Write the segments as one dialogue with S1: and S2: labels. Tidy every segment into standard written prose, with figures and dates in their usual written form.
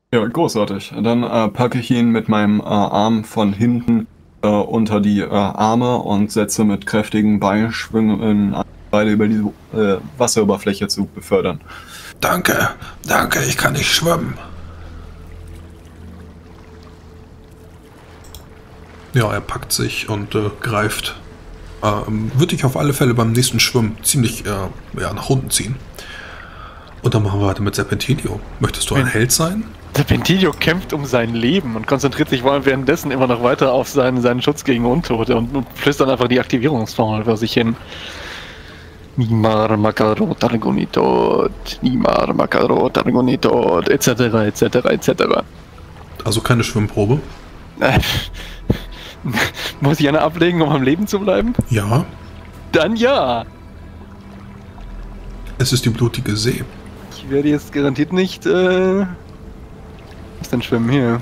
S1: Ja, großartig. Dann packe ich ihn mit meinem Arm von hinten unter die Arme und setze mit kräftigen Beinschwüngen an, beide über die Wasseroberfläche zu befördern.
S2: Danke, danke, ich kann nicht schwimmen. Ja, er packt sich und greift. Würde ich auf alle Fälle beim nächsten Schwimmen ziemlich nach unten ziehen. Und dann machen wir weiter mit Serpentinio. Möchtest du ein Held sein?
S3: Serpentinio kämpft um sein Leben und konzentriert sich vor allem währenddessen immer noch weiter auf seinen Schutz gegen Untote und flüstert einfach die Aktivierungsformel vor sich hin. Nimar Makaro Targonitot, Nimar Makaro Targonitot, etc., etc., etc.
S2: Also keine Schwimmprobe?
S3: Muss ich eine ablegen, um am Leben zu bleiben?
S2: Ja.
S3: Dann ja.
S2: Es ist die blutige See.
S3: Ich werde jetzt garantiert nicht, was denn schwimmen hier?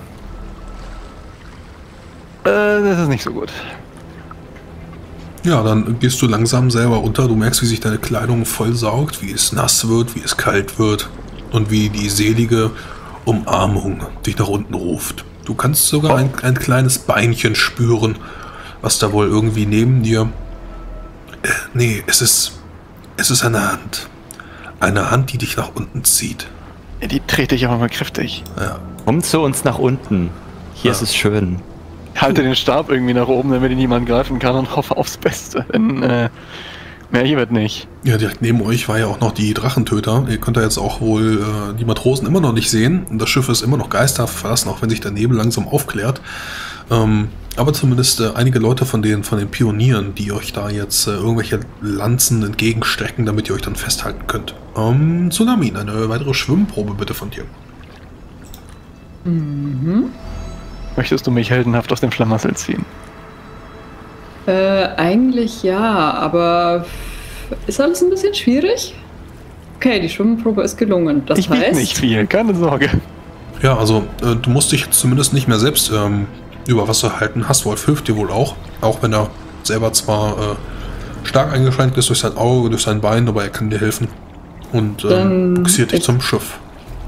S3: Das ist nicht so gut.
S2: Ja, dann gehst du langsam selber unter. Du merkst, wie sich deine Kleidung vollsaugt, wie es nass wird, wie es kalt wird und wie die selige Umarmung dich nach unten ruft. Du kannst sogar ein kleines Beinchen spüren, was da wohl irgendwie neben dir... nee, es ist eine Hand. Eine Hand, die dich nach unten zieht.
S3: Ja, die trete ich aber mal kräftig.
S2: Ja.
S4: Komm zu uns nach unten. Hier ist es schön.
S3: Halte den Stab irgendwie nach oben, damit ihn niemand greifen kann und hoffe aufs Beste. Denn mehr hier wird nicht.
S2: Ja, direkt neben euch war ja auch noch die Drachentöter. Ihr könnt da jetzt auch wohl die Matrosen immer noch nicht sehen. Und das Schiff ist immer noch geisterhaft verlassen, auch wenn sich der Nebel langsam aufklärt. Aber zumindest einige Leute von den Pionieren, die euch da jetzt irgendwelche Lanzen entgegenstrecken, damit ihr euch dann festhalten könnt. Tsunamin, eine weitere Schwimmprobe bitte von dir.
S5: Mhm.
S3: Möchtest du mich heldenhaft aus dem Schlamassel ziehen?
S5: Eigentlich ja, aber ist alles ein bisschen schwierig? Okay, die Schwimmprobe ist gelungen. Das
S3: Ich biete
S5: heißt,
S3: nicht viel, keine Sorge.
S2: Ja, also du musst dich jetzt zumindest nicht mehr selbst über Wasser halten. Hastwolf hilft dir wohl auch wenn er selber zwar stark eingeschränkt ist durch sein Auge, durch sein Bein, aber er kann dir helfen und buxiert dich zum Schiff.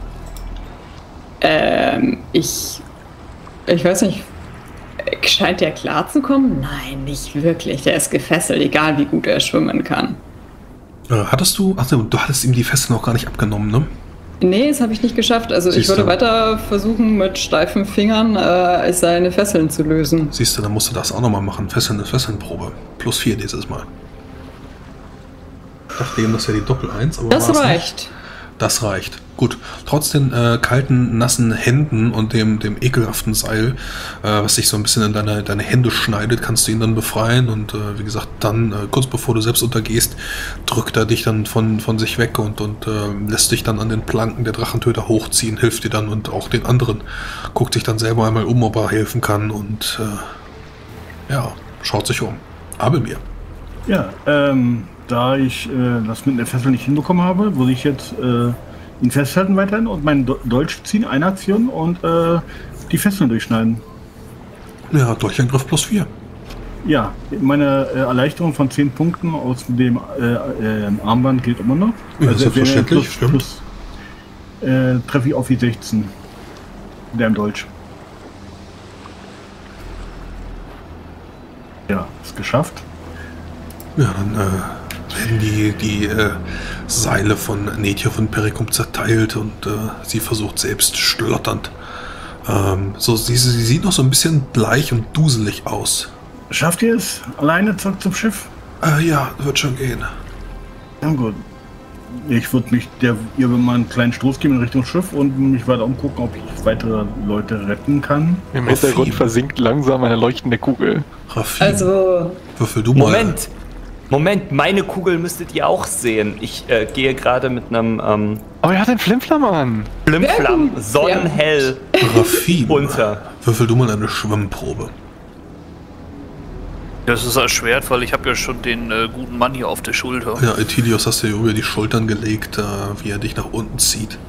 S5: ich weiß nicht, scheint der klar zu kommen? Nein, nicht wirklich. Der ist gefesselt, egal wie gut er schwimmen kann.
S2: Hattest du, ach du hattest ihm die Fesseln noch gar nicht abgenommen, ne?
S5: Nee, das habe ich nicht geschafft. Also
S2: Siehst
S5: ich würde
S2: du.
S5: weiter versuchen, mit steifen Fingern seine Fesseln zu lösen.
S2: Siehst du, dann musst du das auch nochmal machen. Fesselnprobe. +4 dieses Mal. Ich dachte eben, das wäre die Doppel-1, aber
S5: Das
S2: war's
S5: reicht.
S2: nicht. Das reicht. Gut. Trotz den kalten, nassen Händen und dem ekelhaften Seil, was sich so ein bisschen in deine Hände schneidet, kannst du ihn dann befreien und wie gesagt, dann kurz bevor du selbst untergehst, drückt er dich dann von sich weg und lässt dich dann an den Planken der Drachentöter hochziehen, hilft dir dann und auch den anderen, guckt sich dann selber einmal um, ob er helfen kann und schaut sich um. Abelmir.
S6: Ja, da ich das mit der Fessel nicht hinbekommen habe, würde ich jetzt ihn festhalten weiterhin und meinen Dolch ziehen, eine Aktion und die Fesseln durchschneiden.
S2: Ja, Dolchangriff +4.
S6: Ja, meine Erleichterung von 10 Punkten aus dem Armband gilt immer noch.
S2: Ja,
S6: Also
S2: selbstverständlich, stimmt.
S6: Treffe ich auf die 16. Der im Dolch. Ja, ist geschafft.
S2: Ja, dann werden die Seile von Netja von Perikum zerteilt und sie versucht selbst schlotternd. Sie sieht noch so ein bisschen bleich und duselig aus.
S6: Schafft ihr es? Alleine zurück zum Schiff?
S2: Ja, wird schon gehen.
S6: Ja gut. Ich würde ihr mal einen kleinen Stoß geben in Richtung Schiff und mich weiter umgucken, ob ich weitere Leute retten kann.
S3: Im Hintergrund versinkt langsam eine leuchtende Kugel.
S2: Raffi,
S5: Also,
S2: würfel du mal.
S4: Moment, meine Kugel müsstet ihr auch sehen. Ich gehe gerade mit einem
S3: Oh, er hat den Flimflam an.
S4: Flimflam sonnenhell
S2: Raffi,
S4: unter.
S2: würfel du mal eine Schwimmprobe.
S7: Das ist erschwert, weil ich habe ja schon den guten Mann hier auf der Schulter.
S2: Ja, Aetilios hast du ja über die Schultern gelegt, wie er dich nach unten zieht.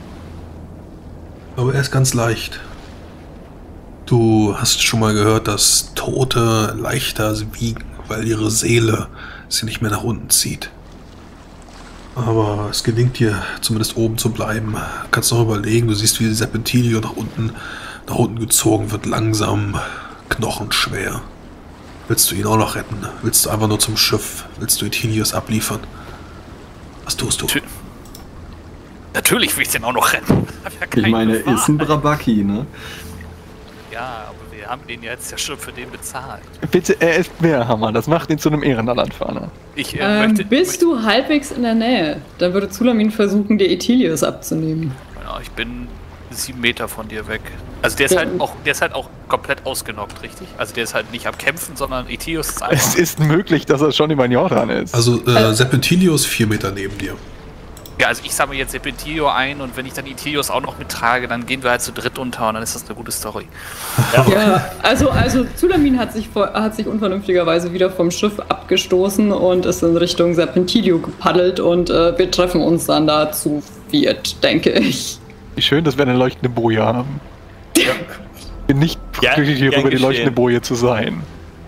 S2: Aber er ist ganz leicht. Du hast schon mal gehört, dass Tote leichter wiegen, weil ihre Seele sie nicht mehr nach unten zieht. Aber es gelingt dir, zumindest oben zu bleiben. Du kannst noch überlegen, du siehst, wie Serpentilio nach unten gezogen wird, langsam, knochenschwer. Willst du ihn auch noch retten? Willst du einfach nur zum Schiff? Willst du Ethilius abliefern? Was tust du?
S7: Natürlich will ich den auch noch retten.
S1: Ich meine, er ist ein Brabaki, ne?
S7: Ja, aber wir haben den jetzt ja schon für den bezahlt.
S3: Bitte, er ist Meerhammer. Das macht ihn zu einem Ehrenlandfahrner.
S7: Ich
S5: bist du halbwegs in der Nähe? Dann würde Zulamin versuchen, dir Ethilius abzunehmen.
S7: Ja, ich bin 7 Meter von dir weg. Also der ist halt auch komplett ausgenockt, richtig? Also der ist halt nicht am Kämpfen, sondern Ethilius ist einfach...
S3: Es ist möglich, dass er schon über den Jordan ist.
S2: Also Serpentilio ist 4 Meter neben dir.
S7: Ja, also ich sammle jetzt Serpentilio ein und wenn ich dann Ethilius auch noch mittrage, dann gehen wir halt zu dritt unter und dann ist das eine gute Story.
S5: Ja, also Zulamin hat sich unvernünftigerweise wieder vom Schiff abgestoßen und ist in Richtung Serpentilio gepaddelt und wir treffen uns dann da zu viert, denke ich.
S3: Wie schön, dass wir eine leuchtende Boje haben. Ich bin nicht glücklich hierüber, die leuchtende Boje zu sein.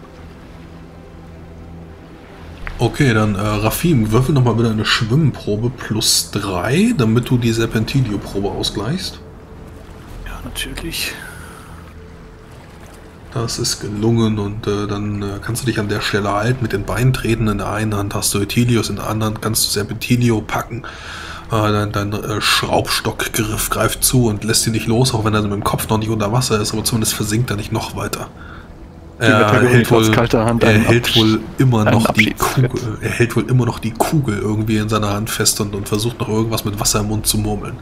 S2: Okay, dann Rafim, würfel nochmal wieder eine Schwimmprobe +3, damit du die Serpentilio-Probe ausgleichst.
S7: Ja, natürlich.
S2: Das ist gelungen und dann kannst du dich an der Stelle halten, mit den Beinen treten. In der einen Hand hast du Ethilius, in der anderen kannst du Serpentilio packen. Dein Schraubstockgriff greift zu und lässt ihn nicht los, auch wenn er mit dem Kopf noch nicht unter Wasser ist, aber zumindest versinkt er nicht noch weiter. Er hält wohl immer noch die Kugel irgendwie in seiner Hand fest und versucht noch irgendwas mit Wasser im Mund zu murmeln.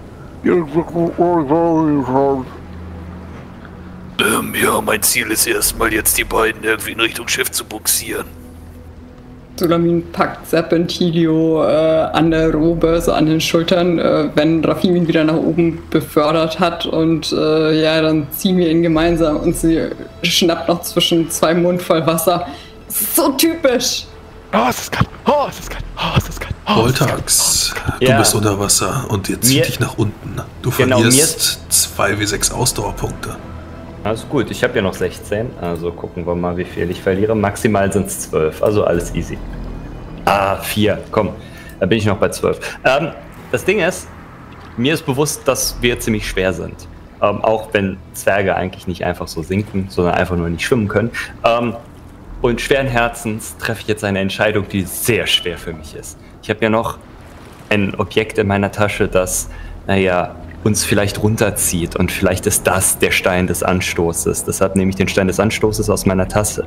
S7: Ja, mein Ziel ist erstmal jetzt die beiden irgendwie in Richtung Schiff zu buxieren.
S5: Zulamin packt Serpentilio an der Robe, so an den Schultern, wenn Rafim ihn wieder nach oben befördert hat und dann ziehen wir ihn gemeinsam und sie schnappt noch zwischen 2 Mund voll Wasser. So typisch!
S3: Oh, es ist kalt! Oh, es ist kalt! Oh, es ist kalt!
S2: Voltax, du bist unter Wasser und ihr zieht dich nach unten. Du verlierst 2W6 Ausdauerpunkte.
S4: Also gut, ich habe ja noch 16, also gucken wir mal, wie viel ich verliere. Maximal sind es 12, also alles easy. 4, komm, da bin ich noch bei 12. Das Ding ist, mir ist bewusst, dass wir ziemlich schwer sind. Auch wenn Zwerge eigentlich nicht einfach so sinken, sondern einfach nur nicht schwimmen können. Und schweren Herzens treffe ich jetzt eine Entscheidung, die sehr schwer für mich ist. Ich habe ja noch ein Objekt in meiner Tasche, das, uns vielleicht runterzieht und vielleicht ist das der Stein des Anstoßes. Deshalb nehme ich den Stein des Anstoßes aus meiner Tasche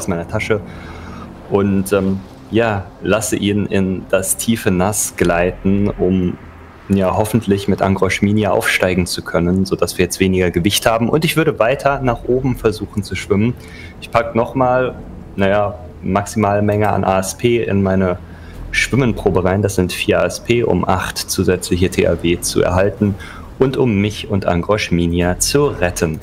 S4: und lasse ihn in das tiefe Nass gleiten, um hoffentlich mit Angroschminia aufsteigen zu können, sodass wir jetzt weniger Gewicht haben und ich würde weiter nach oben versuchen zu schwimmen. Ich packe nochmal, maximale Menge an ASP in meine Schwimmenprobe rein, das sind 4 ASP, um 8 zusätzliche THW zu erhalten und um mich und Angroschminia zu retten.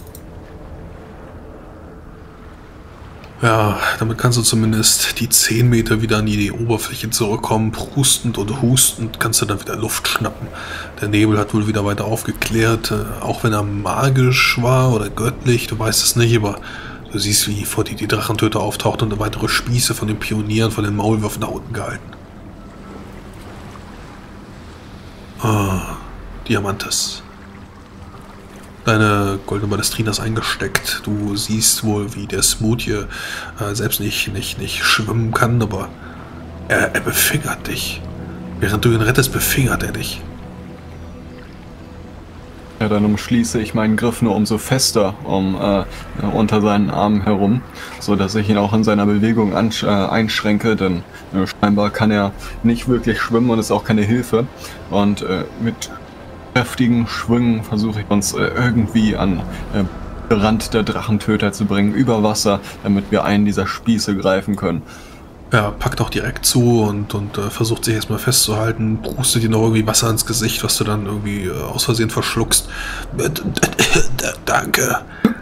S2: Ja, damit kannst du zumindest die 10 Meter wieder an die Oberfläche zurückkommen. Prustend und hustend kannst du dann wieder Luft schnappen. Der Nebel hat wohl wieder weiter aufgeklärt, auch wenn er magisch war oder göttlich, du weißt es nicht, aber du siehst, wie vor dir die Drachentöter auftaucht und weitere Spieße von den Pionieren, von den Maulwürfen nach unten gehalten. Diamantes. Deine goldene Balestrina ist eingesteckt. Du siehst wohl, wie der Smoothie selbst nicht schwimmen kann, aber er befingert dich. Während du ihn rettest, befingert er dich.
S1: Ja, dann umschließe ich meinen Griff nur umso fester unter seinen Armen herum, so dass ich ihn auch in seiner Bewegung einschränke, denn scheinbar kann er nicht wirklich schwimmen und ist auch keine Hilfe. Und mit kräftigen Schwüngen versuche ich uns irgendwie an den Rand der Drachentöter zu bringen, über Wasser, damit wir einen dieser Spieße greifen können.
S2: Er packt auch direkt zu und versucht sich erstmal festzuhalten, prustet dir noch irgendwie Wasser ins Gesicht, was du dann irgendwie aus Versehen verschluckst. Danke.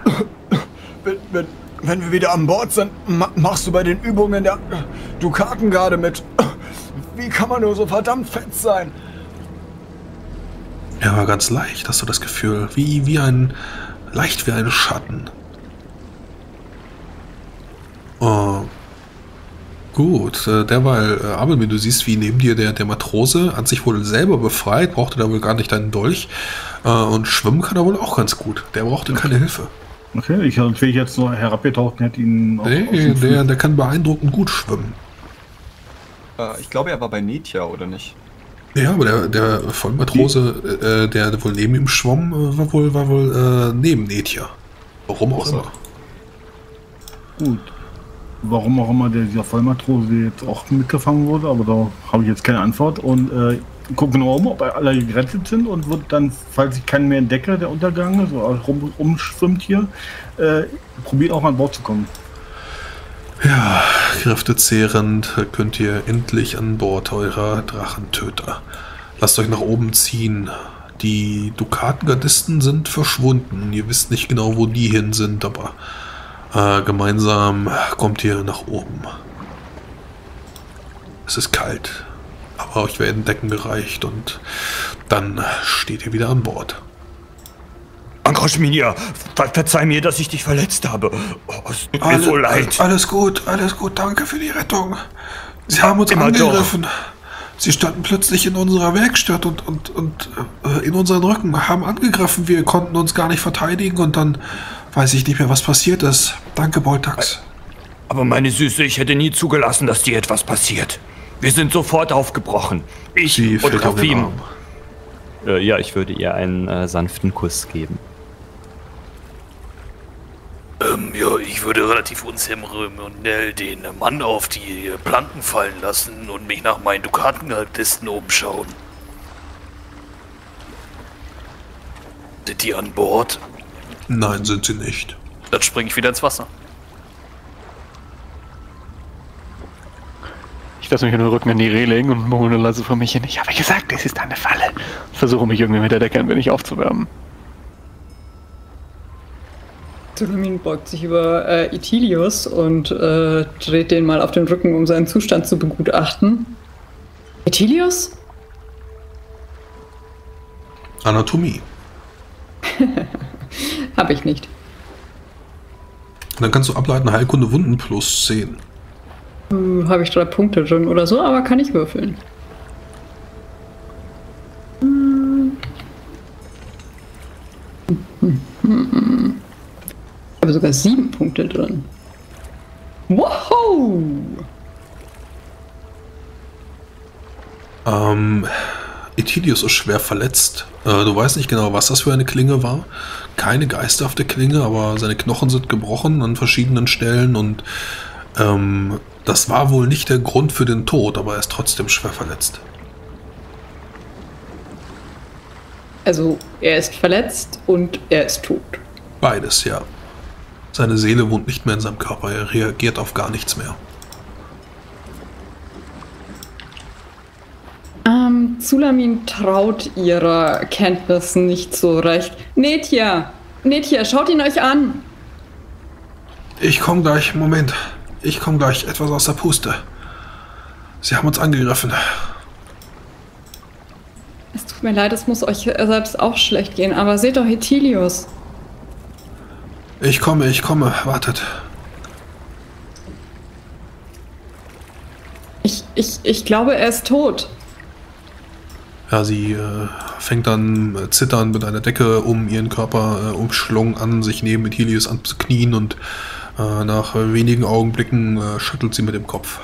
S1: Wenn wir wieder an Bord sind, machst du bei den Übungen der Dukatengarde mit. Wie kann man nur so verdammt fett sein?
S2: Ja, war ganz leicht, hast du das Gefühl. Leicht wie ein Schatten. Oh. Gut, derweil, Abelmin, du siehst, wie neben dir der Matrose an sich wohl selber befreit, brauchte da wohl gar nicht deinen Dolch. Und schwimmen kann er wohl auch ganz gut. Der brauchte keine Hilfe.
S6: Okay, sonst wäre ich jetzt nur herabgetaucht und hätte ihn...
S2: Nee, der kann beeindruckend gut schwimmen.
S1: Ich glaube, er war bei Netja, oder nicht?
S2: Ja, aber der Vollmatrose, der wohl neben ihm schwamm, war wohl neben Netja. Warum auch immer.
S6: Gut. Warum auch immer dieser Vollmatrose jetzt auch mitgefangen wurde, aber da habe ich jetzt keine Antwort. Und gucke genau ob alle gerettet sind und wird dann, falls ich keinen mehr entdecke, der Untergang, so rumschwimmt hier, probiert auch mal an Bord zu kommen.
S2: Ja, kräftezehrend könnt ihr endlich an Bord eurer Drachentöter. Lasst euch nach oben ziehen. Die Dukatengardisten sind verschwunden. Ihr wisst nicht genau, wo die hin sind, aber gemeinsam kommt ihr nach oben. Es ist kalt, aber euch werden Decken gereicht und dann steht ihr wieder an Bord.
S8: Ankroschminia, verzeih mir, dass ich dich verletzt habe. Oh, es tut mir so leid.
S2: Alles gut, danke für die Rettung. Sie haben uns angegriffen. Doch. Sie standen plötzlich in unserer Werkstatt und in unseren Rücken, haben angegriffen. Wir konnten uns gar nicht verteidigen und dann weiß ich nicht mehr, was passiert ist. Danke, Boltax.
S8: Aber meine Süße, ich hätte nie zugelassen, dass dir etwas passiert. Wir sind sofort aufgebrochen. Ich und Rafim.
S4: Ja, ich würde ihr einen sanften Kuss geben.
S7: Ja, ich würde relativ unzeremoniell den Mann auf die Planken fallen lassen und mich nach meinen Dukatengardisten umschauen. Sind die an Bord?
S2: Nein, sind sie nicht.
S7: Dann springe ich wieder ins Wasser.
S3: Ich lasse mich in den Rücken in die Rehe legen und murmle leise vor mich hin. Ich habe gesagt, es ist eine Falle. Versuche mich irgendwie mit der Decke ein wenig aufzuwärmen.
S5: Zulamin beugt sich über Ithilius und dreht den mal auf den Rücken, um seinen Zustand zu begutachten. Ithilius?
S2: Anatomie.
S5: Hab ich nicht.
S2: Dann kannst du ableiten, Heilkunde Wunden plus 10.
S5: Habe ich 3 Punkte drin oder so, aber kann ich würfeln. Ich habe sogar 7 Punkte drin. Wow!
S2: Ithilius ist schwer verletzt. Du weißt nicht genau, was das für eine Klinge war. Keine geisterhafte Klinge, aber seine Knochen sind gebrochen an verschiedenen Stellen und das war wohl nicht der Grund für den Tod, aber er ist trotzdem schwer verletzt.
S5: Also, er ist verletzt und er ist tot.
S2: Beides, ja. Seine Seele wohnt nicht mehr in seinem Körper, er reagiert auf gar nichts mehr.
S5: Zulamin traut ihrer Kenntnissen nicht so recht. Netja, schaut ihn euch an.
S2: Ich komme gleich, Moment. Ich komme gleich, etwas aus der Puste. Sie haben uns angegriffen.
S5: Es tut mir leid, es muss euch selbst auch schlecht gehen, aber seht doch Ithilius.
S2: Ich komme, wartet.
S5: Ich glaube, er ist tot.
S2: Ja, sie fängt dann zitternd mit einer Decke um ihren Körper umschlungen an, sich neben Ithilius anzuknien und nach wenigen Augenblicken schüttelt sie mit dem Kopf.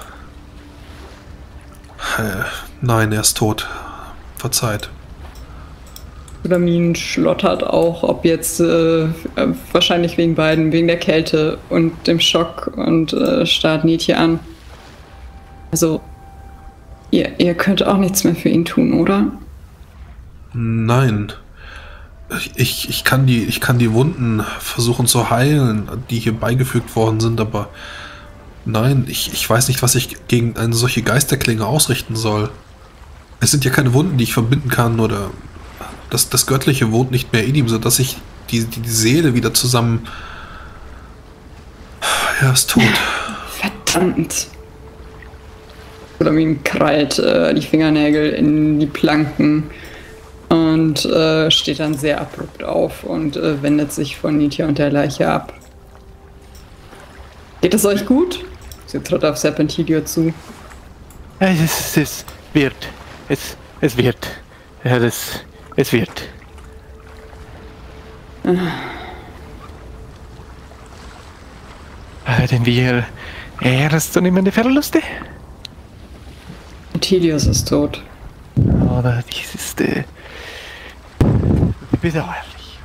S2: Nein, er ist tot. Verzeiht.
S5: Zulamin schlottert auch, ob jetzt wahrscheinlich wegen beiden, wegen der Kälte und dem Schock und starrt Netja an. Also, ihr könnt auch nichts mehr für ihn tun, oder?
S2: Nein. Ich kann die Wunden versuchen zu heilen, die hier beigefügt worden sind, aber nein, ich weiß nicht, was ich gegen eine solche Geisterklinge ausrichten soll. Es sind ja keine Wunden, die ich verbinden kann, oder das Göttliche wohnt nicht mehr in ihm, sodass ich die Seele wieder zusammen... Er ist tot.
S5: Verdammt. Zulamin krallt die Fingernägel in die Planken und steht dann sehr abrupt auf und wendet sich von Netja und der Leiche ab. Geht es euch gut? Sie tritt auf Serpentilio zu.
S3: Es wird. Es wird. Ja, es wird. Denn wir ernstzunehmende Verluste?
S5: Tilius ist tot.
S3: Oder dies ist bedauerlich.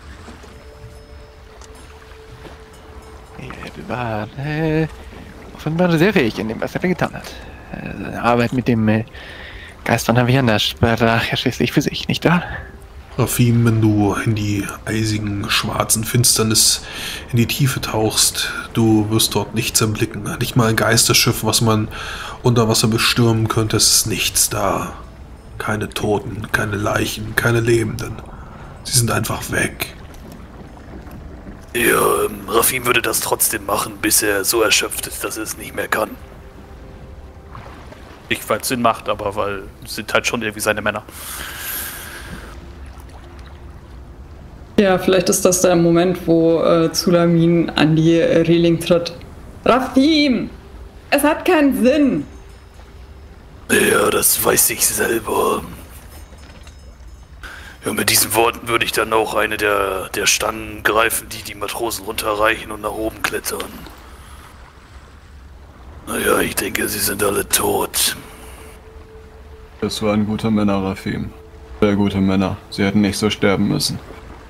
S3: Er war offenbar sehr fähig in dem, was er getan hat. Arbeit mit dem Geist von Avienda sprach er schließlich für sich, nicht wahr?
S2: Rafim, wenn du in die eisigen, schwarzen Finsternis in die Tiefe tauchst, du wirst dort nichts erblicken. Nicht mal ein Geisterschiff, was man unter Wasser bestürmen könnte, es ist nichts da. Keine Toten, keine Leichen, keine Lebenden. Sie sind einfach weg.
S7: Ja, Rafim würde das trotzdem machen, bis er so erschöpft ist, dass er es nicht mehr kann. Nicht, weil es Sinn macht, aber weil es sind halt schon irgendwie seine Männer.
S5: Ja, vielleicht ist das der Moment, wo Zulamin an die Reling tritt. Rafim! Es hat keinen Sinn!
S7: Ja, das weiß ich selber. Ja, mit diesen Worten würde ich dann auch eine der Stangen greifen, die Matrosen runterreichen und nach oben klettern. Naja, ich denke, sie sind alle tot.
S1: Das waren gute Männer, Rafim. Sehr gute Männer. Sie hätten nicht so sterben müssen.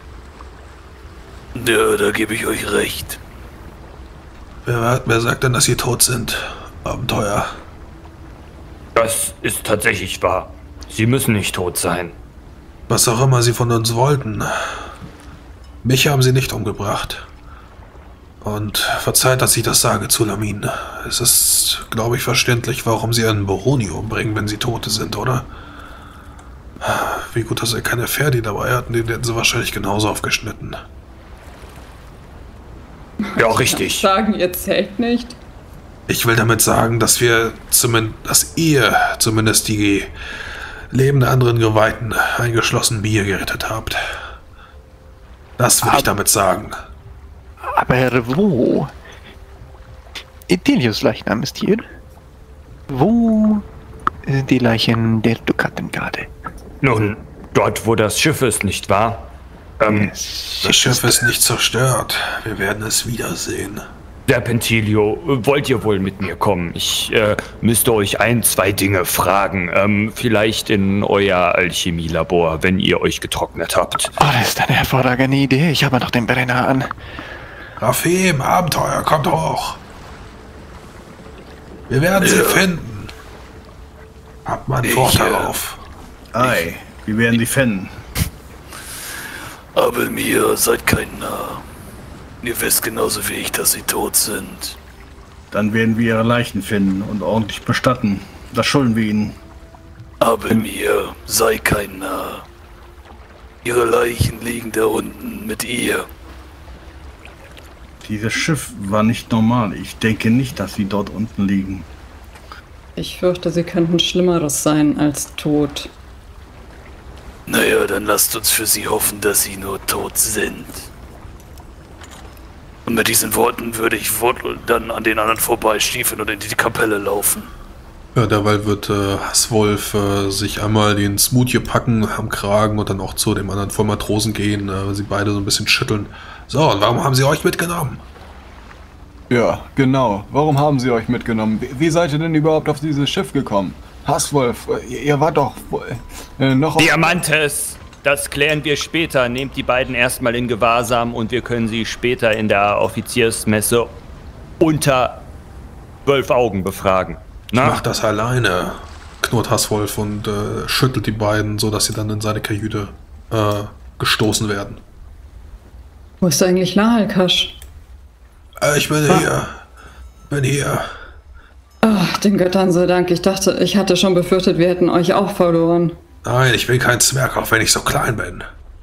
S7: Ja, da gebe ich euch recht.
S2: Wer sagt denn, dass sie tot sind? Abenteuer.
S8: Das ist tatsächlich wahr. Sie müssen nicht tot sein.
S2: Was auch immer sie von uns wollten. Mich haben sie nicht umgebracht. Und verzeiht, dass ich das sage, Zulamin. Es ist, glaube ich, verständlich, warum sie einen Boroni umbringen, wenn sie Tote sind, oder? Wie gut, dass sie keine Pferde dabei hatten, den hätten sie wahrscheinlich genauso aufgeschnitten.
S8: Ja, richtig.
S5: Sagen, ihr zählt nicht?
S2: Ich will damit sagen, dass ihr zumindest die Leben der anderen Geweihten, eingeschlossen Bier, gerettet habt. Das will ich damit sagen.
S3: Aber wo? Tilius' Leichnam ist hier. Wo sind die Leichen der Dukaten gerade?
S8: Nun, dort, wo das Schiff ist, nicht wahr?
S2: Das Schiff ist nicht zerstört. Wir werden es wiedersehen.
S8: Serpentilio, wollt ihr wohl mit mir kommen? Ich müsste euch 1, 2 Dinge fragen. Vielleicht in euer Alchemielabor, wenn ihr euch getrocknet habt.
S3: Oh, das ist eine hervorragende Idee. Ich habe noch den Brenner an.
S2: Rafim, Abenteuer, kommt hoch. Wir werden sie finden. Habt mal ein Wort darauf.
S6: Ei, wir werden sie finden.
S7: Aber mir seid kein Narr. Ihr wisst genauso wie ich, dass sie tot sind.
S6: Dann werden wir ihre Leichen finden und ordentlich bestatten. Das schulden wir ihnen.
S7: Aber mir sei kein Narr. Ihre Leichen liegen da unten mit ihr.
S6: Dieses Schiff war nicht normal. Ich denke nicht, dass sie dort unten liegen.
S5: Ich fürchte, sie könnten Schlimmeres sein als tot.
S7: Naja, dann lasst uns für sie hoffen, dass sie nur tot sind. Und mit diesen Worten würde ich dann an den anderen vorbeistiefeln und in die Kapelle laufen.
S2: Ja, derweil wird Hasswolf sich einmal den Smoothie packen am Kragen und dann auch zu dem anderen Vollmatrosen gehen, sie beide so ein bisschen schütteln. So, und warum haben sie euch mitgenommen?
S1: Ja, genau. Warum haben sie euch mitgenommen? Wie seid ihr denn überhaupt auf dieses Schiff gekommen? Hasswolf, ihr wart doch noch...
S8: Diamantes! Das klären wir später. Nehmt die beiden erstmal in Gewahrsam und wir können sie später in der Offiziersmesse unter 12 Augen befragen.
S2: Na? Ich mach das alleine, knurrt Hasswolf und schüttelt die beiden, so dass sie dann in seine Kajüte gestoßen werden.
S5: Wo ist eigentlich Lahalkasch?
S2: Ich bin hier.
S5: Ach, den Göttern sei Dank. Ich hatte schon befürchtet, wir hätten euch auch verloren.
S2: Nein, ich bin kein Zwerg, auch wenn ich so klein bin.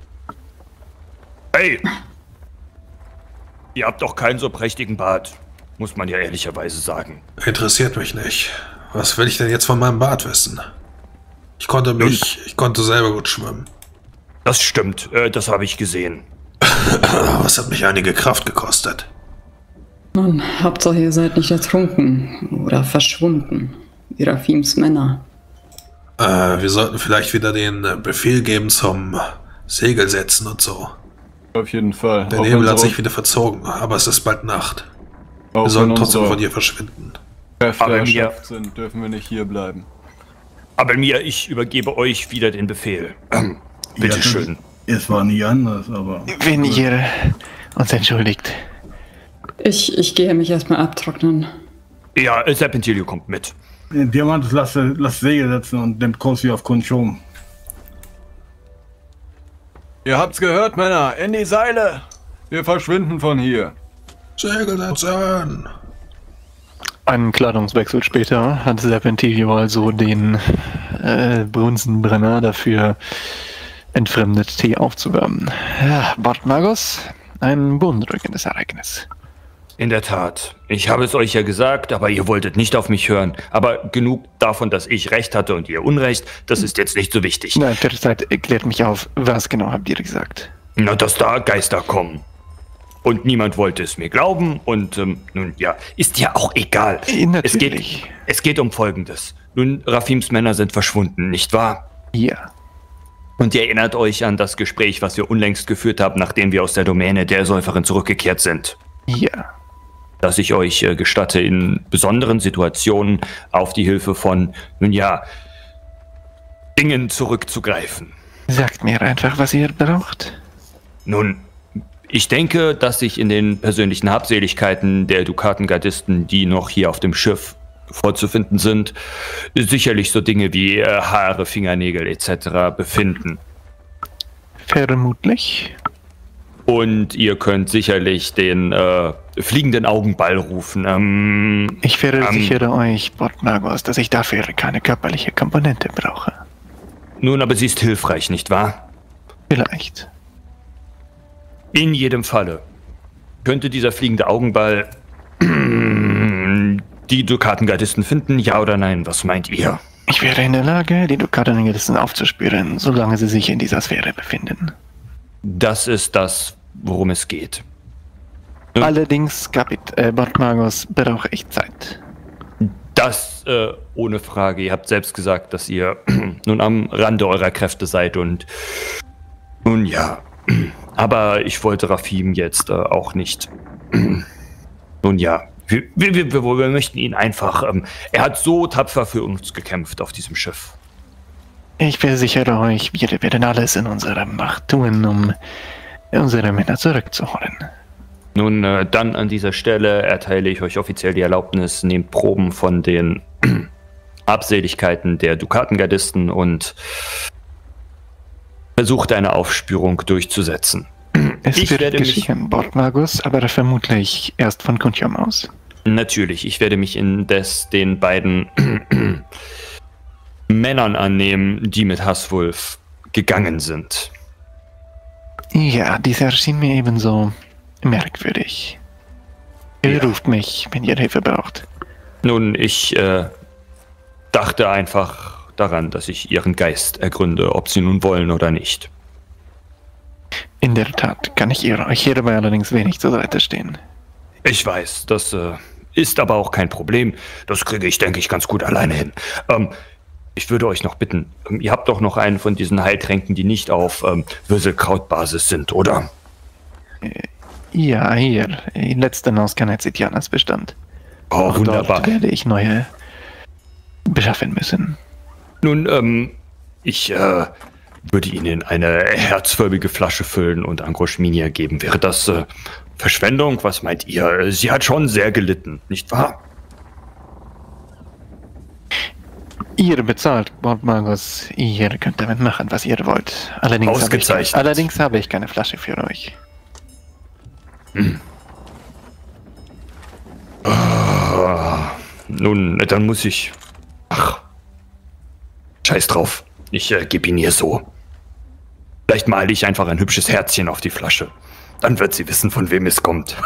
S8: Hey! Ihr habt doch keinen so prächtigen Bart. Muss man ja ehrlicherweise sagen.
S2: Interessiert mich nicht. Was will ich denn jetzt von meinem Bart wissen? Ich konnte selber gut schwimmen.
S8: Das stimmt, das habe ich gesehen.
S2: Aber es hat mich einige Kraft gekostet.
S5: Nun, Hauptsache ihr seid nicht ertrunken oder verschwunden, wie Rafims Männer.
S2: Wir sollten vielleicht wieder den Befehl geben zum Segel setzen und so.
S1: Auf jeden Fall.
S2: Der Nebel hat sich wieder verzogen, aber es ist bald Nacht. Wir sollten trotzdem von hier verschwinden.
S1: Kräfte erschöpft sind, dürfen wir nicht hier bleiben.
S8: Aber ich übergebe euch wieder den Befehl. Bitte schön.
S6: Es war nie anders, aber...
S3: Wenn ihr uns entschuldigt.
S5: Ich gehe mich erstmal abtrocknen.
S8: Ja, Serpentilio kommt mit.
S6: Diamantus, lass Segel setzen und nimmt Kurs hier auf Kunschom.
S1: Ihr habt's gehört, Männer. In die Seile. Wir verschwinden von hier.
S2: Segel setzen!
S3: Einen Kleidungswechsel später hat Serpentilio also den Brunsenbrenner dafür entfremdet, Tee aufzuwärmen. Ja, Bartmagos, ein beunruhigendes Ereignis.
S8: In der Tat. Ich habe es euch ja gesagt, aber ihr wolltet nicht auf mich hören. Aber genug davon, dass ich Recht hatte und ihr Unrecht, das ist jetzt nicht so wichtig.
S3: Nein, derzeit klärt mich auf, was genau habt ihr gesagt?
S8: Na, dass da Geister kommen. Und niemand wollte es mir glauben und nun ja, ist ja auch egal.
S3: Natürlich.
S8: Es geht um Folgendes. Nun, Rafims Männer sind verschwunden, nicht wahr?
S3: Ja.
S8: Und ihr erinnert euch an das Gespräch, was wir unlängst geführt haben, nachdem wir aus der Domäne der Säuferin zurückgekehrt sind.
S3: Ja.
S8: Dass ich euch gestatte, in besonderen Situationen auf die Hilfe von, nun ja, Dingen zurückzugreifen.
S3: Sagt mir einfach, was ihr braucht.
S8: Nun, ich denke, dass sich in den persönlichen Habseligkeiten der Dukatengardisten, die noch hier auf dem Schiff vorzufinden sind, sicherlich so Dinge wie Haare, Fingernägel etc. befinden.
S3: Vermutlich.
S8: Und ihr könnt sicherlich den fliegenden Augenball rufen.
S3: Ich versichere euch, Bartmagos, dass ich dafür keine körperliche Komponente brauche.
S8: Nun, aber sie ist hilfreich, nicht wahr?
S3: Vielleicht.
S8: In jedem Falle könnte dieser fliegende Augenball die Dukatengardisten finden, ja oder nein? Was meint ihr?
S3: Ich wäre in der Lage, die Dukatengardisten aufzuspüren, solange sie sich in dieser Sphäre befinden.
S8: Das ist das, worum es geht.
S3: Allerdings, Bartmagos, brauche ich Zeit.
S8: Das ohne Frage. Ihr habt selbst gesagt, dass ihr nun am Rande eurer Kräfte seid und nun ja. Aber ich wollte Rafim jetzt auch nicht. Nun ja, wir möchten ihn einfach. Er hat so tapfer für uns gekämpft auf diesem Schiff.
S3: Ich versichere euch, wir werden alles in unserer Macht tun, um unsere Männer zurückzuholen.
S8: Nun, dann an dieser Stelle erteile ich euch offiziell die Erlaubnis, nehmt Proben von den Abseligkeiten der Dukatengardisten und versucht eine Aufspürung durchzusetzen.
S3: Es wird geschehen, Bartmagus, aber vermutlich erst von Kuntium aus.
S8: Natürlich, ich werde mich indes den beiden Männern annehmen, die mit Hasswulf gegangen sind.
S3: Ja, dies erschien mir ebenso merkwürdig. Ihr ruft mich, wenn ihr Hilfe braucht.
S8: Nun, ich dachte einfach daran, dass ich ihren Geist ergründe, ob sie nun wollen oder nicht.
S3: In der Tat kann ich euch hierbei allerdings wenig zur Seite stehen.
S8: Ich weiß, das ist aber auch kein Problem. Das kriege ich, denke ich, ganz gut alleine hin. Ich würde euch noch bitten, ihr habt doch noch einen von diesen Heiltränken, die nicht auf Würselkrautbasis sind, oder?
S3: Ja, hier. In letzter Auskenntnis Sitianas bestand.
S8: Oh,
S3: auch
S8: wunderbar.
S3: Dort werde ich neue beschaffen müssen.
S8: Nun, ich würde Ihnen eine herzförmige Flasche füllen und an Groschminia geben. Wäre das Verschwendung? Was meint ihr? Sie hat schon sehr gelitten, nicht wahr?
S3: Ihr bezahlt, Bartmagos. Ihr könnt damit machen, was ihr wollt. Allerdings habe ich keine Flasche für euch.
S8: Nun, dann muss ich... Ach, scheiß drauf. Ich gebe ihn ihr so. Vielleicht male ich einfach ein hübsches Herzchen auf die Flasche. Dann wird sie wissen, von wem es kommt.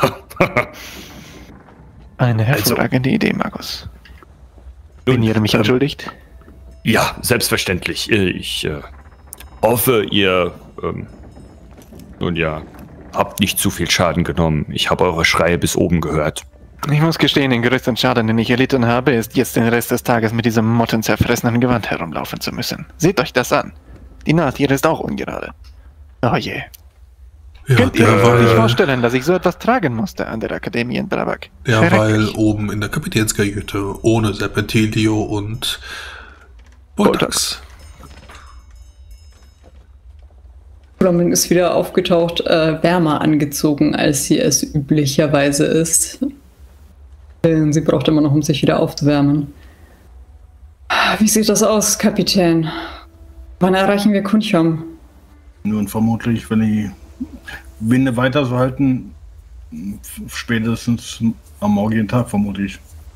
S3: Eine hervorragende Idee, Magus. Wenn ihr mich entschuldigt?
S8: Ja, selbstverständlich. Ich hoffe, ihr nun ja, habt nicht zu viel Schaden genommen. Ich habe eure Schreie bis oben gehört.
S3: Ich muss gestehen, den größten Schaden, den ich erlitten habe, ist jetzt den Rest des Tages mit diesem mottenzerfressenen Gewand herumlaufen zu müssen. Seht euch das an. Die Naht hier ist auch ungerade. Oh je.
S2: Ja,
S3: Könnt ihr euch
S2: derweil,
S3: vorstellen, dass ich so etwas tragen musste an der Akademie in Bravak?
S2: derweil oben in der Kapitänskajüte ohne Serpentilio und Boltax.
S5: Roman ist wieder aufgetaucht, wärmer angezogen, als sie es üblicherweise ist. Sie braucht immer noch, um sich wieder aufzuwärmen. Wie sieht das aus, Kapitän? Wann erreichen wir Kunchom?
S6: Nun vermutlich, wenn die Winde weiter so halten, spätestens am morgigen Tag vermutlich.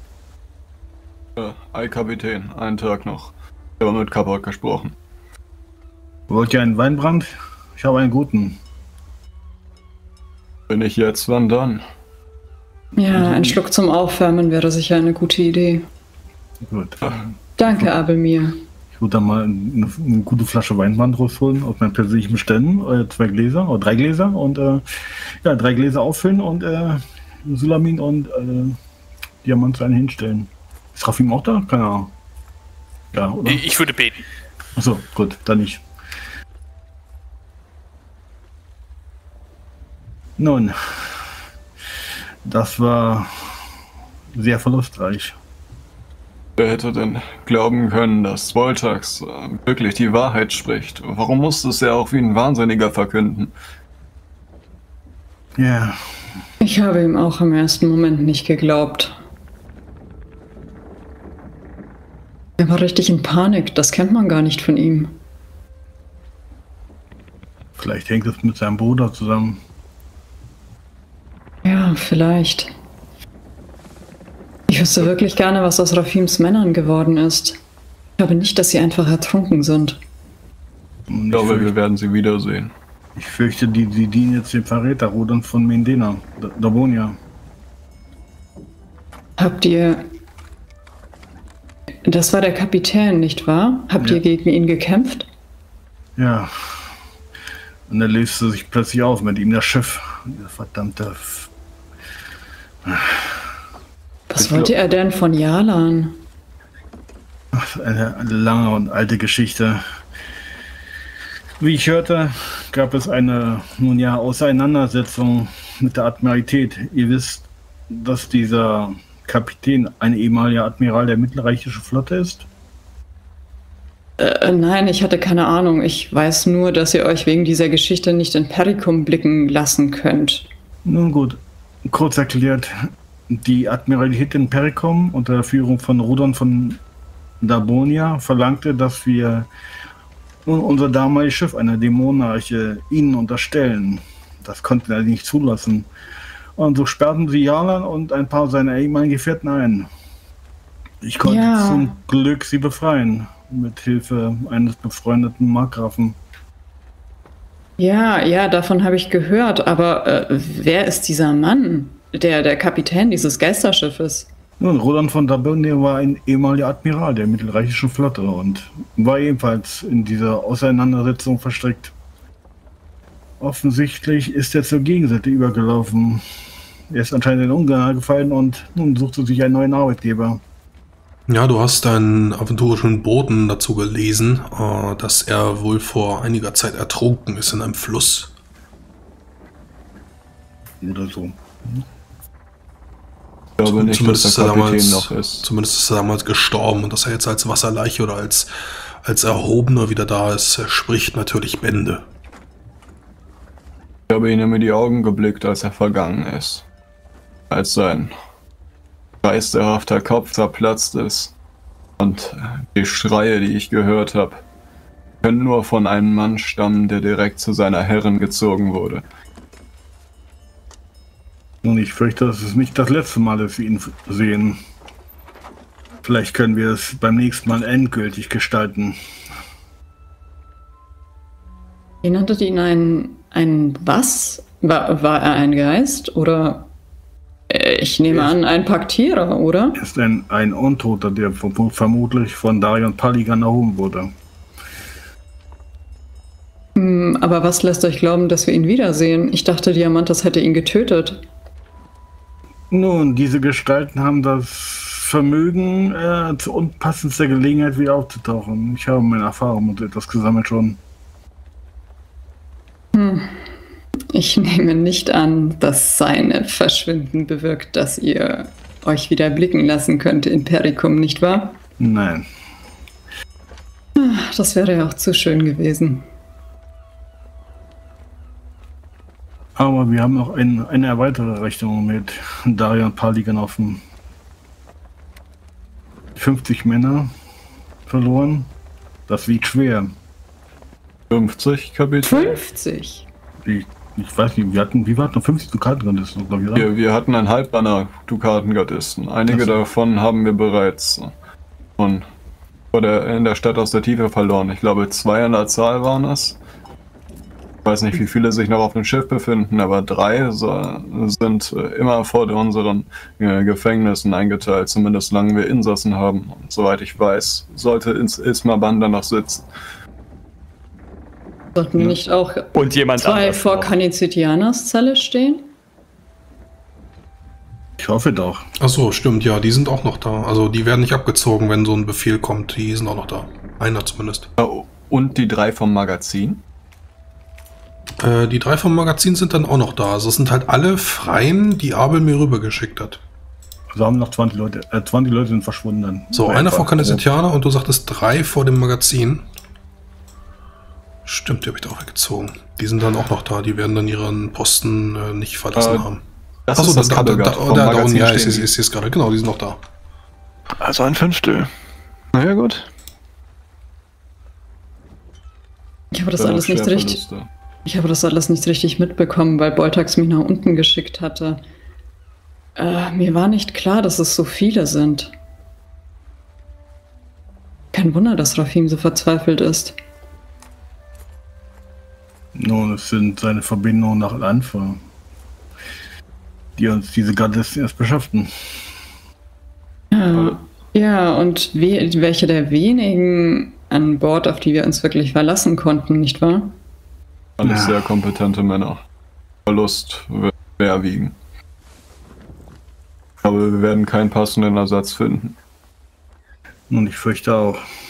S1: Ei, Kapitän, einen Tag noch. Ich habe mit Kappa gesprochen.
S6: Wollt ihr einen Weinbrand? Ich habe einen guten.
S1: Wenn nicht jetzt, wann dann?
S5: Ja, ein Schluck zum Aufwärmen wäre sicher eine gute Idee.
S6: Gut.
S5: Danke, Abelmir.
S6: Ich würde dann mal eine gute Flasche Weinbrand rausholen aus meinen persönlichen Beständen. 2 Gläser oder 3 Gläser und 3 Gläser auffüllen und Sulamin und Diamant zu einem hinstellen. Ist Rafim auch da? Keine Ahnung. Ja, oder?
S7: Ich würde beten.
S6: Achso, gut, dann nicht. Nun, das war sehr verlustreich.
S1: Wer hätte denn glauben können, dass Voltax wirklich die Wahrheit spricht? Warum musste es ja auch wie ein Wahnsinniger verkünden?
S6: Ja,
S5: Ich habe ihm auch im ersten Moment nicht geglaubt. Er war richtig in Panik, das kennt man gar nicht von ihm.
S6: vielleicht hängt es mit seinem Bruder zusammen.
S5: Ja, vielleicht. Ich wüsste wirklich gerne, was aus Rafims Männern geworden ist. Ich glaube nicht, dass sie einfach ertrunken sind.
S6: Und
S1: Ich glaube, wir werden sie wiedersehen.
S6: ich fürchte, die dienen jetzt dem Verräter Rodan von Mendena, Dabonia.
S5: Habt ihr... Das war der Kapitän, nicht wahr? Habt
S6: Ja.
S5: ihr gegen ihn gekämpft?
S6: Ja. Und er löste sich plötzlich auf mit ihm das Schiff. Der verdammte...
S5: Was wollte er denn von Jalan?
S6: Eine lange und alte Geschichte. Wie ich hörte, gab es eine, nun ja, Auseinandersetzung mit der Admiralität. Ihr wisst, dass dieser Kapitän ein ehemaliger Admiral der mittelreichischen Flotte ist?
S5: Nein, ich hatte keine Ahnung. Ich weiß nur, dass ihr euch wegen dieser Geschichte nicht in Perikum blicken lassen könnt.
S6: Nun gut, kurz erklärt, die Admiralität in Perikum unter der Führung von Rodan von Dabonia verlangte, dass wir nun unser damaliges Schiff, einer Dämonenarche, ihnen unterstellen. Das konnten wir nicht zulassen. Und so sperrten sie Jalan und ein paar seiner ehemaligen Gefährten ein. Ich konnte
S5: Ja.
S6: zum Glück sie befreien, mit Hilfe eines befreundeten Markgrafen.
S5: Ja, davon habe ich gehört. Aber wer ist dieser Mann? Der Kapitän dieses Geisterschiffes?
S6: Nun, Rodan von Dabonia war ein ehemaliger Admiral der mittelreichischen Flotte und war ebenfalls in dieser Auseinandersetzung verstrickt. Offensichtlich ist er zur Gegenseite übergelaufen. Er ist anscheinend in Ungnade gefallen und nun sucht er sich einen neuen Arbeitgeber.
S2: Ja, du hast einen aventurischen Boten dazu gelesen, dass er wohl vor einiger Zeit ertrunken ist in einem Fluss.
S6: Oder so.
S1: Ich glaube nicht, dass
S2: Zumindest
S1: der
S2: ist er
S1: Kapitän
S2: damals,
S1: noch ist.
S2: zumindest ist er damals gestorben und dass er jetzt als Wasserleiche oder als Erhobener wieder da ist, spricht natürlich Bände.
S1: Ich habe ihm in die Augen geblickt, als er vergangen ist. Als sein geisterhafter Kopf zerplatzt ist. Und die Schreie, die ich gehört habe, können nur von einem Mann stammen, der direkt zu seiner Herrin gezogen wurde.
S6: Und ich fürchte, das ist nicht das letzte Mal, dass wir ihn sehen. Vielleicht können wir es beim nächsten Mal endgültig gestalten.
S5: Ihr nanntet ihn ein was? War er ein Geist? Oder ich nehme an, ein Paktierer, oder?
S6: Er ist ein Untoter, der vermutlich von Darion Paligan erhoben wurde.
S5: Aber was lässt euch glauben, dass wir ihn wiedersehen? Ich dachte, Diamantas hätte ihn getötet.
S6: Nun, diese Gestalten haben das Vermögen, zu unpassendster Gelegenheit wieder aufzutauchen. Ich habe meine Erfahrung mit etwas gesammelt schon.
S5: Ich nehme nicht an, dass seine Verschwinden bewirkt, dass ihr euch wieder blicken lassen könnt in Perikum, nicht wahr?
S6: Nein.
S5: Das wäre ja auch zu schön gewesen.
S6: Aber wir haben noch eine weitere Rechnung mit Darian Paligan offen. 50 Männer verloren. Das wiegt schwer.
S1: 50, Kapitän?
S5: 50?
S6: Ich weiß nicht, wir hatten 50 Dukatengardisten, glaube ich, oder?
S1: Wir hatten ein Halbbanner Dukatengardisten. Einige davon haben wir bereits in der Stadt aus der Tiefe verloren. Ich glaube, 2 an der Zahl waren es. Ich weiß nicht, wie viele sich noch auf dem Schiff befinden, aber 3 sind immer vor unseren Gefängnissen eingeteilt, zumindest solange wir Insassen haben. Und soweit ich weiß, sollte Ismaban dann noch sitzen.
S5: Sollten nicht auch
S8: Und jemand
S5: 2
S8: anders
S5: vor
S8: noch.
S5: Kanizitianas Zelle stehen?
S6: Ich hoffe doch.
S2: Ach so, stimmt, ja, die sind auch noch da. Also die werden nicht abgezogen, wenn so ein Befehl kommt. Die sind auch noch da. Einer zumindest.
S1: Und die 3 vom Magazin?
S2: Die 3 vom Magazin sind dann auch noch da. Also es sind halt alle Freien, die Abel mir rübergeschickt hat.
S6: Also haben noch 20 Leute. 20 Leute sind verschwunden dann.
S2: So, einer vor Kanizitiana und du sagtest 3 vor dem Magazin. Stimmt, die habe ich da auch weggezogen. Die sind dann auch noch da. Die werden dann ihren Posten nicht verlassen haben.
S1: Das
S2: Achso,
S1: ist das Kabelgard vom
S2: da
S1: Magazin
S2: unten, ja,
S1: stehen.
S2: ich sehe es gerade. Genau, die sind noch da.
S3: Also ein Fünftel. Naja, gut.
S5: Ich habe das alles nicht richtig. Ich habe das alles nicht richtig mitbekommen, weil Boltax mich nach unten geschickt hatte. Mir war nicht klar, dass es so viele sind. Kein Wunder, dass Rafim so verzweifelt ist.
S6: Nun, es sind seine Verbindungen nach Al-Anfa, die uns diese Gardisten erst beschafften.
S5: Ja, und welche der wenigen an Bord, auf die wir uns wirklich verlassen konnten, nicht wahr?
S1: Alles sehr kompetente Männer. Verlust wird schwer wiegen. Aber wir werden keinen passenden Ersatz finden.
S6: Und ich fürchte auch.